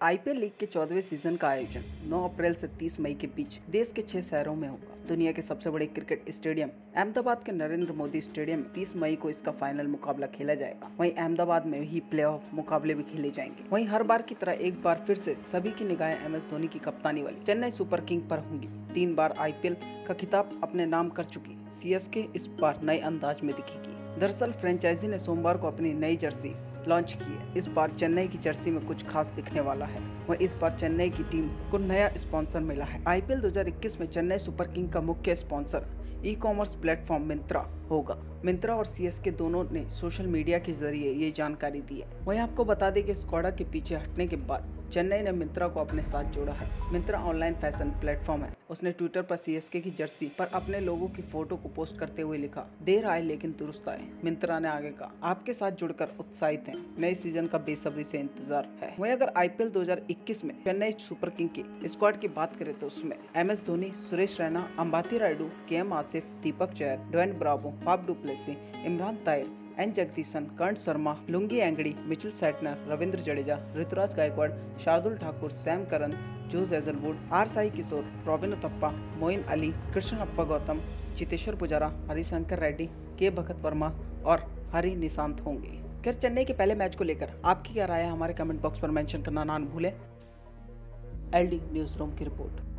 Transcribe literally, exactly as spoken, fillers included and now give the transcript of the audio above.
IPL league के चौदहवें season का आयोजन नौ अप्रैल से तीस मई के बीच देश के छह शहरों में होगा। दुनिया के सबसे बड़े क्रिकेट स्टेडियम अहमदाबाद के नरेंद्र मोदी स्टेडियम में तीस मई को इसका फाइनल मुकाबला खेला जाएगा। वहीं अहमदाबाद में ही प्लेऑफ मुकाबले भी खेले जाएंगे। वहीं हर बार की तरह एक बार फिर से सभी की निगाहें एम एस धोनी की कप्तानी वाली चेन्नई सुपर किंग पर होंगी। तीन बार आईपीएल का खिताब अपने नाम कर चुकी सीएसके इस बार नए अंदाज में दिखेगी। दरअसल फ्रेंचाइजी ने सोमवार को अपनी नई जर्सी लॉन्च की है। इस बार चेन्नई की जर्सी में कुछ खास दिखने वाला है। वह इस बार चेन्नई की टीम को नया स्पॉन्सर मिला है। आईपीएल दो हज़ार इक्कीस में चेन्नई सुपर किंग का मुख्य sponsor e commerce platform Myntra होगा। मिंत्रा और सीएसके दोनों ने सोशल मीडिया के जरिए ये जानकारी दी है। वहीं आपको बता दें कि स्क्वाडा के पीछे हटने के बाद चेन्नई ने मिंत्रा को अपने साथ जोड़ा है। मिंत्रा ऑनलाइन फैशन प्लेटफॉर्म है। उसने ट्विटर पर सीएसके की जर्सी पर अपने लोगों की फोटो को पोस्ट करते हुए लिखा, देर आए लेकिन दुरुस्त आए। मिंत्रा ने आगे कहा, आपके साथ जुड़कर उत्साहित हैं, नए सीजन का बेसब्री से इंतजार है। वहीं अगर आईपीएल दो हज़ार इक्कीस में चेन्नई सुपर किंग की स्क्वाड की बात करें तो उसमें M S Dhoni, Suresh Raina, Ambati Rayudu, K M Asif, Deepak Chahar, Dwayne Bravo, Faf du Plessis, Imran Tahir, N Jagadeesan, Karn Sharma, Lungi Ngidi, Mitchell Santner, Ravindra Jadeja, Ruturaj Gaikwad, Shardul Thakur, Sam Curran, Josh Hazlewood, R Sai Kishore, Robin Uthappa, Moeen Ali, Krishnappa Gowtham, Cheteshwar Pujara, Harishankar Reddy, K Bhagath Verma और हरि निशांत होंगे। खैर, चेन्नई के पहले मैच को लेकर आपकी क्या राय है हमारे कमेंट बॉक्स पर मेंशन करना ना भूलें। एलडी न्यूज रूम की रिपोर्ट।